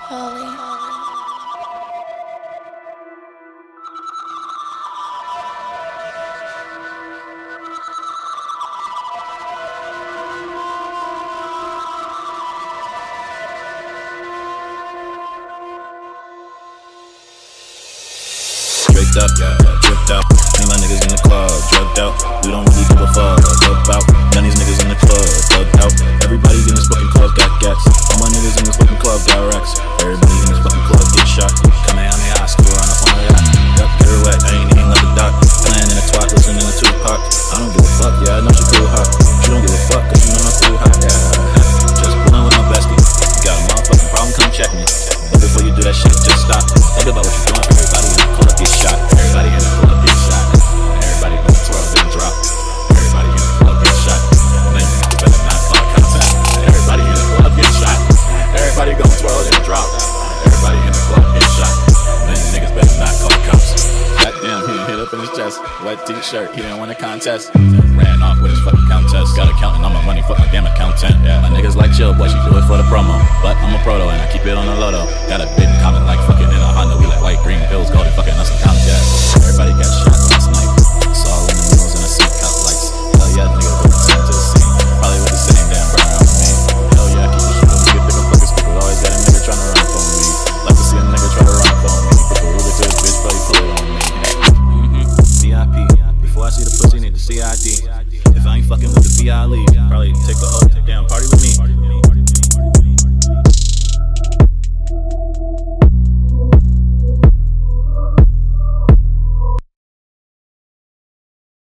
Holly. Draped up, dripped out. Me and my niggas in the club, drugged out. We don't really give a fuck about none of these niggas in the club, thugged out. Everybody in this fucking club got gats. All my niggas in this fucking club got racks. Everybody in this fucking club get shot. Kamehameha, school run up on the yacht. Yup, get her wet, I ain't even let the dock. Playing in a twat, listening to Tupac. I don't give a fuck, yeah, I know she cool hot. She don't give a fuck, cause you know I'm cool hot, yeah. Just pulling with my bestie. You got a motherfucking problem, come check me. But before you do that shit, just stop. Think about what you're doing. Everybody in the club get shot. Everybody in the club get shot. Everybody gon' twirl and drop. Everybody in the club get shot. Then you better not fuck contact. Everybody in the club get shot. Everybody gon' twirl and drop. Everybody in the club get shot. Then niggas better not call the cops. Goddamn, he hit up in his chest. Wet t-shirt, he didn't win a contest. Ran off with his fucking countess. Got accounting on my money, fuck my damn accountant. Yeah, my niggas like chill, boy, she do it for the promo. But I'm a proto and I keep it on the loto. Got a bit in common like fucking in a Honda. We like white, green, pills, gold, and fucking us some common gas. Everybody got shot last night. Saw in the news and I see cop lights. Hell yeah, nigga, go return to the scene. Probably with the same damn burner on me. Hell yeah, keep the shit up, get bigger fucking stupid. Always got a nigga tryna run up on me. Like to see a nigga try to run up on me. Put the Ruger to his bitch, probably pull it on me. VIP. Before I see the pussy, need the CID. If I ain't fucking with the VI leave, probably take the whole damn party with me.